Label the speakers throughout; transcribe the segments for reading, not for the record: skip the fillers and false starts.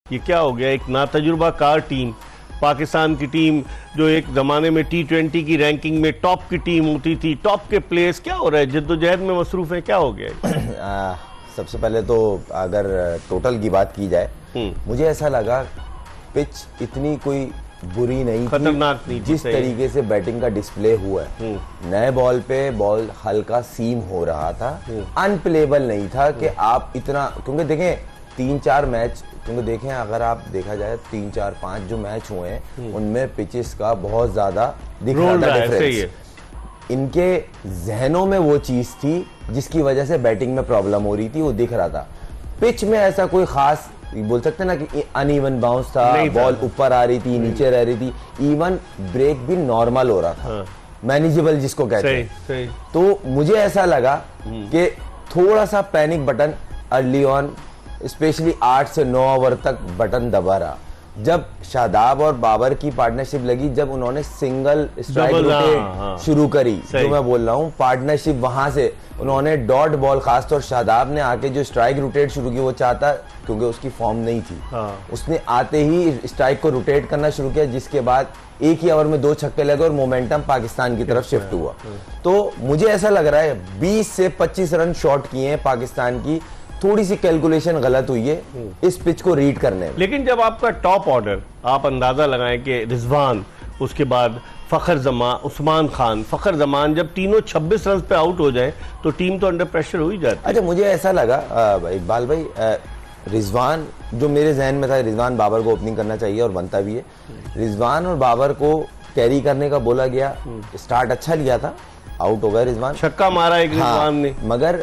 Speaker 1: ये क्या हो गया? एक नातजुर्बाकार टीम, पाकिस्तान की टीम जो एक ज़माने में T20 की रैंकिंग में टॉप की टीम होती थी, टॉप के प्लेयर्स, क्या हो रहा है? जद्दोजहद में मसरूफ़ है, क्या हो गया?
Speaker 2: सबसे पहले तो अगर टोटल की बात की जाए, मुझे ऐसा लगा पिच इतनी कोई बुरी नहीं,
Speaker 1: खतरनाक नहीं,
Speaker 2: जिस तरीके से बैटिंग का डिस्प्ले हुआ है। नए बॉल पे बॉल हल्का सीम हो रहा था, अनप्लेबल नहीं था कि आप इतना, क्योंकि देखें 3-4 मैच, क्योंकि देखें अगर आप देखा जाए 3-4-5 जो मैच हुए हैं उनमें पिचेस का बहुत ज्यादा दिख रहा था डिफरेंस। इनके जहनों में वो चीज थी जिसकी वजह से बैटिंग में प्रॉब्लम हो रही थी, वो दिख रहा था। पिच में ऐसा कोई खास बोल सकते ना कि अनइवन बाउंस था, बॉल ऊपर आ रही थी, नीचे रह रही थी, इवन ब्रेक भी नॉर्मल हो रहा था, मैनेजेबल जिसको कहते हैं। तो मुझे ऐसा लगा कि थोड़ा सा panic button early on, specially 8 से 9 ओवर तक बटन दबा रहा। जब शादाब और बाबर की पार्टनरशिप लगी, जब उन्होंने सिंगल स्ट्राइक रोटेट शुरू करी, जो मैं बोल रहा हूँ पार्टनरशिप, वहां से उन्होंने डॉट बॉल, खासतौर शादाब ने आके जो स्ट्राइक रोटेट शुरू की, वो चाहता, क्योंकि उसकी फॉर्म नहीं थी, उसने आते ही स्ट्राइक को रोटेट करना शुरू किया, जिसके बाद एक ही ओवर में 2 छक्के लगे और मोमेंटम पाकिस्तान की तरफ शिफ्ट हुआ। तो मुझे ऐसा लग रहा है 20 से 25 रन शॉर्ट किए हैं पाकिस्तान की, थोड़ी सी कैलकुलेशन गलत हुई है इस पिच को रीड करने में।
Speaker 1: लेकिन जब आपका टॉप ऑर्डर, आप अंदाजा लगाएं कि रिजवान, उसके बाद फखर जमान, उस्मान खान, फखर जमान, जब तीनों 26 रन पे आउट हो जाए तो टीम तो अंडर प्रेशर हो ही जाती है।
Speaker 2: अच्छा, मुझे ऐसा लगा इकबाल भाई, रिजवान जो मेरे जहन में था, रिजवान बाबर को ओपनिंग करना चाहिए और बनता भी है। रिजवान और बाबर को कैरी करने का बोला गया, स्टार्ट अच्छा लिया था, आउट हो गया रिजवान,
Speaker 1: छक्का मारा एक रिजवान ने,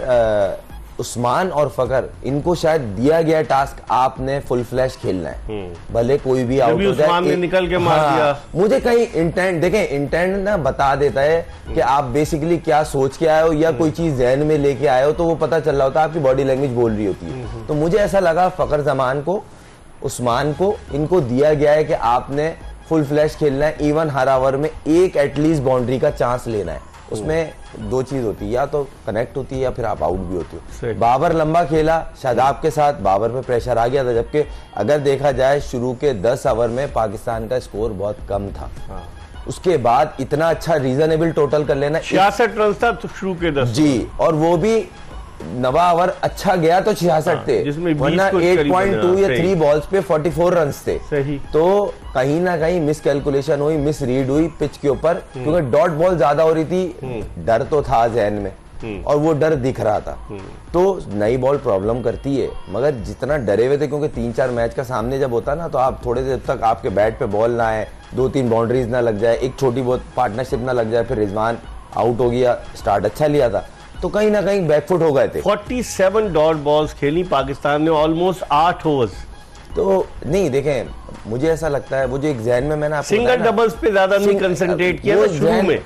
Speaker 2: मगर उस्मान और फकर, इनको शायद दिया गया टास्क, आपने फुल फ्लैश खेलना है, भले कोई भी आउट हो जाए।
Speaker 1: ने निकल के मार दिया।
Speaker 2: मुझे कहीं इंटेंट, देखें इंटेंट ना बता देता है कि आप बेसिकली क्या सोच के आए हो या कोई चीज जहन में लेके आए हो, तो वो पता चल रहा होता है, आपकी बॉडी लैंग्वेज बोल रही होती है। तो मुझे ऐसा लगा फकर जमान को, उस्मान को, इनको दिया गया है कि आपने फुल फ्लैश खेलना है, इवन हर ओवर में एक एटलीस्ट बाउंड्री का चांस लेना है। उसमें 2 चीज होती है, या तो कनेक्ट होती है या फिर आप आउट भी होते हो। बाबर लंबा खेला शादाब के साथ, बाबर पे प्रेशर आ गया था, जबकि अगर देखा जाए शुरू के 10 ओवर में पाकिस्तान का स्कोर बहुत कम था। उसके बाद इतना अच्छा रीजनेबल टोटल कर लेना,
Speaker 1: 66 रन था तो शुरू के 10
Speaker 2: जी, और वो भी 9वां ओवर अच्छा गया तो 66 थे, वरना 8.2 या 3 बॉल्स पे 44 रन थे।
Speaker 1: सही।
Speaker 2: तो कहीं ना कहीं मिस कैलकुलेशन हुई, मिस रीड हुई पिच के ऊपर, क्योंकि डॉट बॉल ज्यादा हो रही थी, डर तो था जहन में और वो डर दिख रहा था। तो नई बॉल प्रॉब्लम करती है, मगर जितना डरे हुए थे, क्योंकि 3-4 मैच का सामने जब होता ना, तो आप थोड़े देर तक आपके बैट पे बॉल ना आए, 2-3 बाउंड्रीज ना लग जाए, एक छोटी बहुत पार्टनरशिप ना लग जाए, फिर रिजवान आउट हो गया, स्टार्ट अच्छा लिया था, तो कहीं ना कहीं बैकफुट हो गए थे।
Speaker 1: 47 डॉट बॉल्स खेली पाकिस्तान ने, ऑलमोस्ट 8 ओवर्स।
Speaker 2: तो नहीं, देखें मुझे ऐसा लगता है, वो जो एक जहन में मैंने आपको
Speaker 1: सिंगल डबल्स पे ज्यादा नहीं कंसंट्रेट किया, वो शुरू में,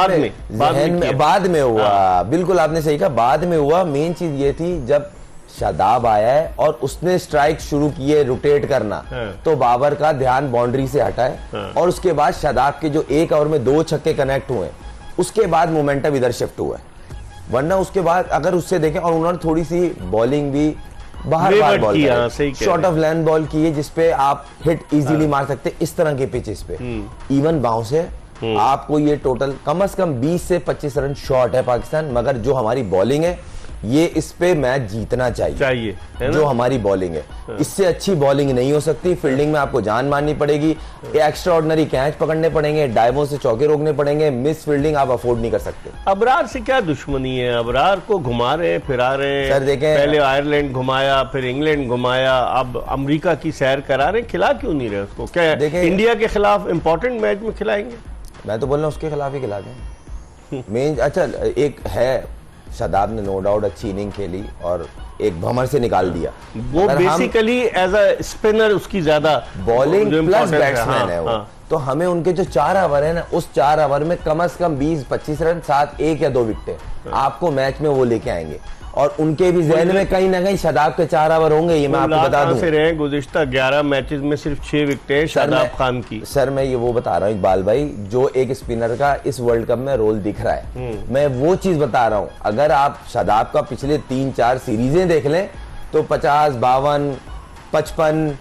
Speaker 2: बाद में हुआ। बिल्कुल आपने सही कहा, बाद में हुआ। मेन चीज ये थी जब शादाब आया है और उसने स्ट्राइक शुरू किए रोटेट करना, तो बाबर का ध्यान बाउंड्री से हटा है, और उसके बाद शादाब के जो 1 ओवर में 2 छक्के कनेक्ट हुए, उसके बाद मोमेंटम इधर शिफ्ट हुआ है। वरना उसके बाद अगर उससे देखें, और उन्होंने थोड़ी सी बॉलिंग भी बाहर ball short of length ball की है, जिसपे आप हिट इजीली मार सकते, इस तरह के पिचेस पे इवन बाउंस है। आपको ये टोटल कम से कम 20 से 25 रन शॉर्ट है पाकिस्तान, मगर जो हमारी बॉलिंग है, ये इस पे मैच जीतना चाहिए जो हमारी बॉलिंग है। इससे अच्छी बॉलिंग नहीं हो सकती। फील्डिंग में आपको जान मारनी पड़ेगी, एक्स्ट्रा ऑर्डिनरी कैच पकड़ने पड़ेंगे, डाइवों से चौके रोकने पड़ेंगे, मिस फील्डिंग आप अफोर्ड नहीं कर सकते।
Speaker 1: अबरार से क्या दुश्मनी है? अबरार को घुमा रहे, फिरा रहे,
Speaker 2: सर देखें,
Speaker 1: पहले आयरलैंड घुमाया, फिर इंग्लैंड घुमाया, अब अमेरिका की सैर करा रहे, खिला क्यों नहीं रहे उसको? क्या इंडिया के खिलाफ इंपॉर्टेंट मैच में खिलाएंगे?
Speaker 2: मैं तो बोल रहा हूँ उसके खिलाफ ही खिला दें। मेन अच्छा एक है, शादाब ने नो डाउट अच्छी इनिंग खेली और एक भमर से निकाल दिया।
Speaker 1: वो बेसिकली एज अ स्पिनर उसकी ज्यादा
Speaker 2: बॉलिंग प्लस बैट्समैन है वो। तो हमें उनके जो 4 ओवर है ना, उस 4 ओवर में कम से कम 20-25 रन, साथ 1 या 2 विकेटें आपको मैच में वो लेके आएंगे। और उनके भी जहन में कहीं ना कहीं शादाब के 4 ओवर होंगे, ये मैं आपको बता दूं।
Speaker 1: से गुज़िश्ता 11 मैचेस में सिर्फ 6 विकेटें शादाब खान की।
Speaker 2: सर मैं ये वो बता रहा हूँ इकबाल भाई, जो एक स्पिनर का इस वर्ल्ड कप में रोल दिख रहा है, मैं वो चीज बता रहा हूँ। अगर आप शादाब का पिछले 3-4 सीरीजें देख लें, तो 50, 52, 55,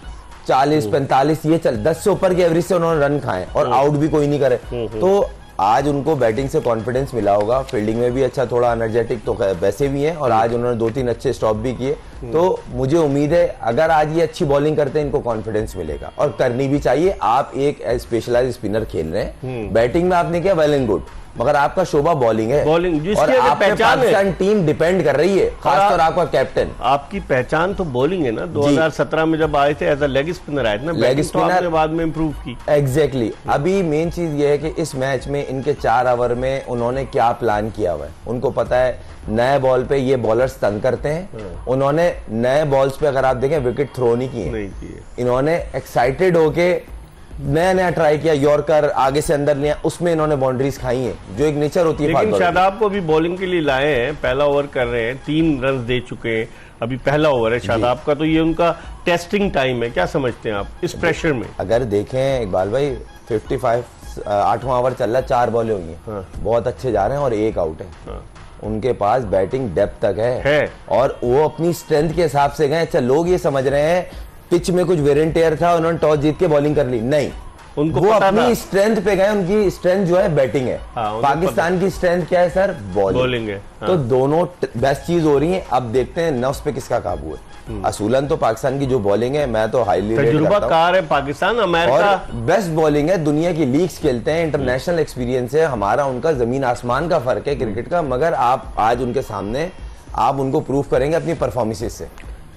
Speaker 2: 40-45 ये चल 10 से ऊपर के एवरेज से उन्होंने रन खाए और आउट भी कोई नहीं करे। तो आज उनको बैटिंग से कॉन्फिडेंस मिला होगा, फील्डिंग में भी अच्छा, थोड़ा एनर्जेटिक तो वैसे भी है, और आज उन्होंने 2-3 अच्छे स्टॉप भी किए। तो मुझे उम्मीद है अगर आज ये अच्छी बॉलिंग करते हैं इनको कॉन्फिडेंस मिलेगा, और करनी भी चाहिए। आप एक स्पेशलाइज्ड स्पिनर खेल रहे हैं, बैटिंग में आपने किया वेल एंड गुड, मगर आपका शोभा बॉलिंग है, और आप पे पाकिस्तान टीम डिपेंड कर रही है, खासतौर आपका कैप्टन।
Speaker 1: आपकी पहचान तो बॉलिंग है ना। 2017 में जब आए थे एज अ लेग स्पिनर आए थे ना,
Speaker 2: लेग स्पिनर
Speaker 1: बाद में इंप्रूव की।
Speaker 2: एग्जैक्टली। अभी मेन चीज ये है कि इस मैच में इनके 4 ओवर में उन्होंने क्या प्लान किया हुआ है, उनको पता है नए बॉल पे ये बॉलर्स तंग करते हैं। उन्होंने नए बॉल्स पे अगर आप देखें विकेट थ्रो नहीं किए, इन्होंने एक्साइटेड होके नया ट्राई किया, यॉर्कर आगे से अंदर लिया, उसमें इन्होंने बाउंड्रीज खाई हैं, जो एक नेचर होती है।
Speaker 1: लेकिन शादाब को भी बॉलिंग के लिए लाए हैं, पहला ओवर कर रहे हैं, 3 रन दे चुके हैं, अभी पहला ओवर है शादाब का, तो ये उनका टेस्टिंग टाइम है। क्या समझते हैं आप इस प्रेशर में?
Speaker 2: अगर देखें इकबाल भाई 55 8वां ओवर चल रहा है, 4 बॉलें हुई हैं, बहुत अच्छे जा रहे हैं और 1 आउट है। उनके पास बैटिंग डेप्थ तक है और वो अपनी स्ट्रेंथ के हिसाब से गए। अच्छा, लोग ये समझ रहे हैं पिच में कुछ वेर एंड टेयर था, उन्होंने टॉस जीत के बॉलिंग कर ली, नहीं, उनको वो अपनी स्ट्रेंथ पे गए। उनकी स्ट्रेंथ जो है बैटिंग है। पाकिस्तान की स्ट्रेंथ क्या है सर? बॉलिंग है। तो दोनों बेस्ट चीज हो रही है। अब देखते हैं नफ्स पे किसका काबू है। असूलन तो पाकिस्तान की जो बॉलिंग है मैं तो हाईली
Speaker 1: तजुर्बाकार है पाकिस्तान, अमेरिका
Speaker 2: और बेस्ट बॉलिंग है, दुनिया की लीग्स खेलते हैं, इंटरनेशनल एक्सपीरियंस है, हमारा उनका जमीन आसमान का फर्क है क्रिकेट का। मगर आप आज उनके सामने आप उनको प्रूव करेंगे अपनी परफॉर्मेंसेस से।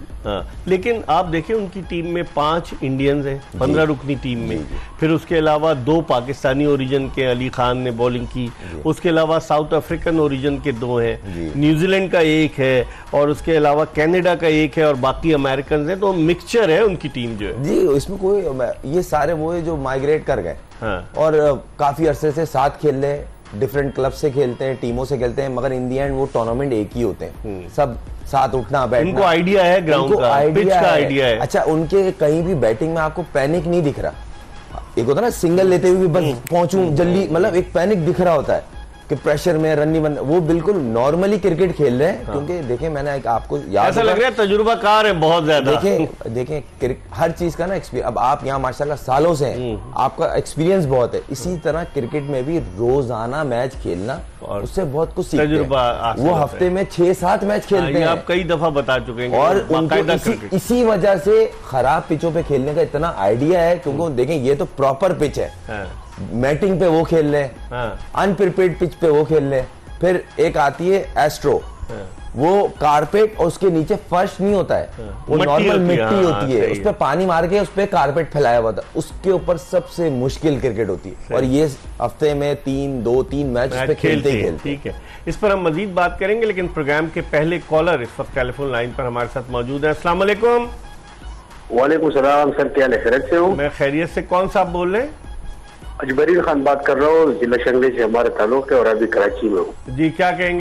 Speaker 1: लेकिन आप देखें उनकी टीम में 5 इंडियंस हैं, 15 रुकनी टीम में, फिर उसके अलावा 2 पाकिस्तानी ओरिजिन के अली खान ने बॉलिंग की, उसके अलावा साउथ अफ्रीकन ओरिजिन के 2 हैं, न्यूजीलैंड का 1 है, और उसके अलावा कनाडा का 1 है, और बाकी अमेरिकन हैं। तो मिक्सचर है उनकी टीम जो है
Speaker 2: जी। इसमें कोई ये सारे वो है जो माइग्रेट कर गए और काफी अरसे से साथ खेल रहे, डिफरेंट क्लब से खेलते हैं, टीमों से खेलते हैं, मगर इन दी एंड वो टूर्नामेंट एक ही होते हैं, सब साथ उठना बैठना।
Speaker 1: उनको आइडिया है, ग्राउंड का, पिच का आइडिया है।
Speaker 2: अच्छा, उनके कहीं भी बैटिंग में आपको पैनिक नहीं दिख रहा। एक होता है ना सिंगल लेते हुए भी बस पहुंचूं जल्दी, मतलब एक पैनिक दिख रहा होता है कि प्रेशर में रन नहीं बन, वो बिल्कुल नॉर्मली क्रिकेट खेल रहे हैं। क्योंकि देखें मैंने आपको याद
Speaker 1: ऐसा लग रहा है तजुर्बाकार है बहुत ज्यादा।
Speaker 2: देखें हर चीज का ना एक्सपीरियंस, अब आप यहाँ माशाल्लाह सालों से हैं, आपका एक्सपीरियंस बहुत है। इसी तरह क्रिकेट में भी रोजाना मैच खेलना, उससे बहुत कुछ सीखते हैं। वो हफ्ते में 6-7 मैच खेलते हैं,
Speaker 1: आप कई दफा बता चुके हैं,
Speaker 2: और उनको इसी वजह से खराब पिचों पे खेलने का इतना आइडिया है। क्योंकि देखें ये तो प्रॉपर पिच है, मैटिंग पे वो खेल रहे हैं, अनप्रिपेयर्ड पिच पे वो खेल रहे हैं। फिर एक आती है एस्ट्रो, वो कारपेट और उसके नीचे फर्श नहीं होता है, वो नॉर्मल मिट्टी होती है, उस पर पानी मार के उस पर कारपेट फैलाया हुआ था, उसके ऊपर सबसे मुश्किल क्रिकेट होती है। और ये हफ्ते में 2-3 मैच पे खेलते ही खेलते।
Speaker 1: ठीक है, इस पर हम मजीद बात करेंगे, लेकिन प्रोग्राम के पहले कॉलर इस वक्त टेलीफोन लाइन पर हमारे साथ मौजूद है। अस्सलाम वालेकुम।
Speaker 3: वालेकुम सलाम सर, क्या खैरियत से हूँ?
Speaker 1: मैं खैरियत से। कौन सा आप बोल रहे हैं?
Speaker 3: अजबरील खान बात कर रहा हूँ, जिला शंगले से हमारे ताल्लुक है और अभी कराची में हूँ।
Speaker 1: जी, क्या कहेंगे?